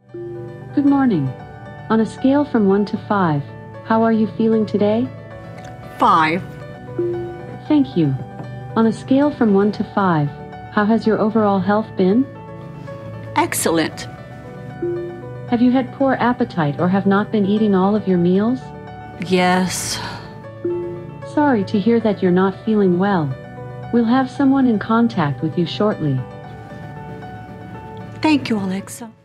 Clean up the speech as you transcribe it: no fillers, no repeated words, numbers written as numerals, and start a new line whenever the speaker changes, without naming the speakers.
Good morning. On a scale from 1 to 5, how are you feeling today?
5.
Thank you. On a scale from 1 to 5, how has your overall health been?
Excellent.
Have you had poor appetite or have not been eating all of your meals?
Yes.
Sorry to hear that you're not feeling well. We'll have someone in contact with you shortly.
Thank you, Alexa.